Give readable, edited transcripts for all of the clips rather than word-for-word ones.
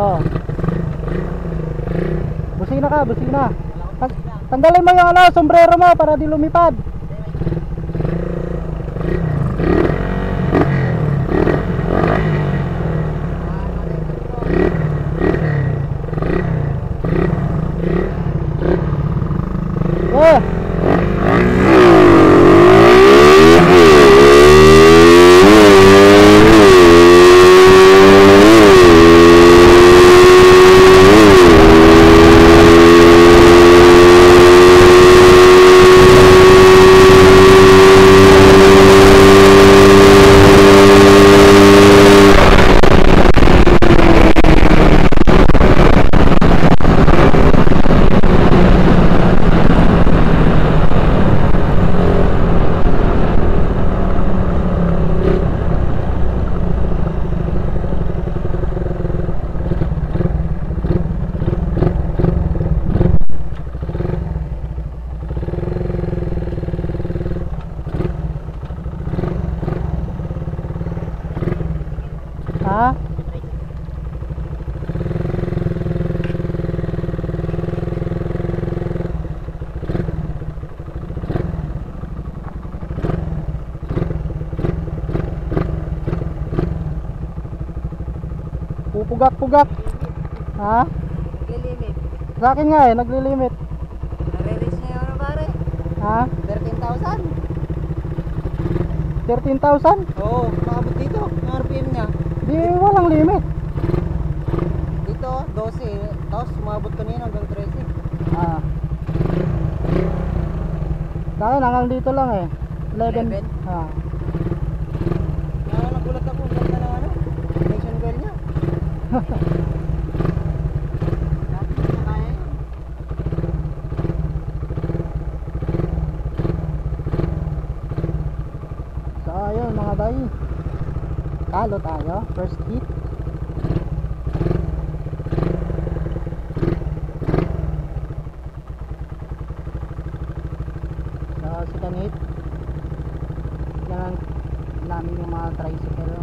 Oh. Busina ka, busina. Tanggalin mo yung ano, sombrero mo para di lumipad. Oh. Ha? Pupugak-pugak. Ha? Naglilimit. Sa akin nga eh, naglilimit. Nare-reach niya yung ano pare? Ha? 13,000. 13,000? Oo, makabot dito. Ang RPM niya. Di walang limit. Dito, 12. Tapos umabot kanina hanggang 13. Ah. Sa akin hanggang dito lang eh. 11. 11? Ah. Kaya nagulat ako. Ang ganda ng ano? Connection coil niya. Dati na kaya yun. So ayun mga bay, talo tayo, first hit. So second hit, yan namin yung mga tricycle.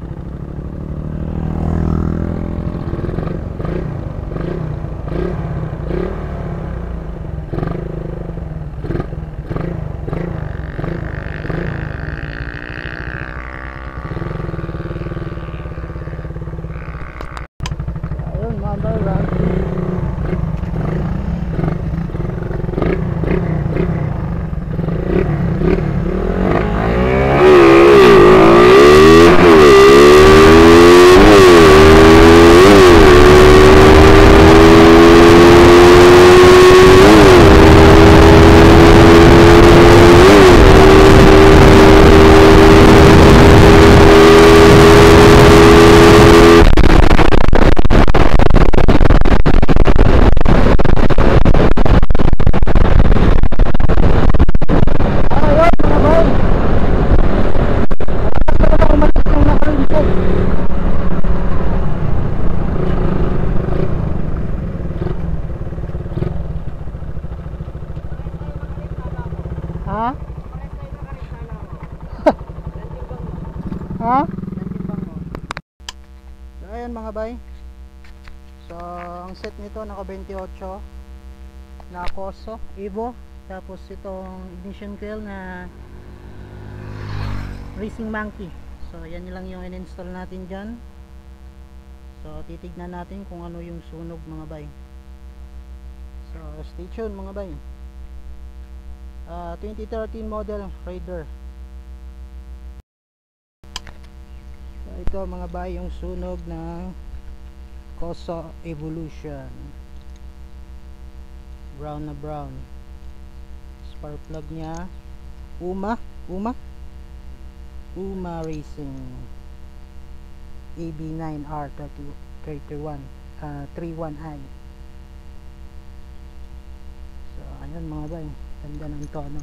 Ha? Ha? So ayan mga bay. So ang set nito naka 28 na Koso Evo. Tapos itong ignition coil na racing manky. So yan lang yung in-install natin dyan. So titignan natin kung ano yung sunog mga bay. So stay tuned mga bay. 2013 model Raider. So ito mga bay yung sunog ng Koso Evolution. Brown na brown. Spark plug niya Uma Racing AB9R31 31i. So ayun mga bay, ganda ng tono.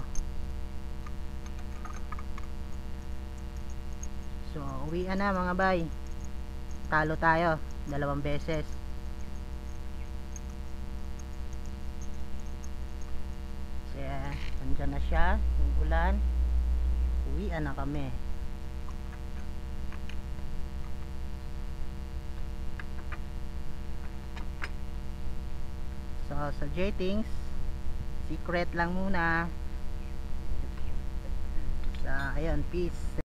So uwian na mga bay, talo tayo 2 beses. So andyan na siya yung ulan, uwian na kami. sa jettings, secret lang muna. Ayun, peace.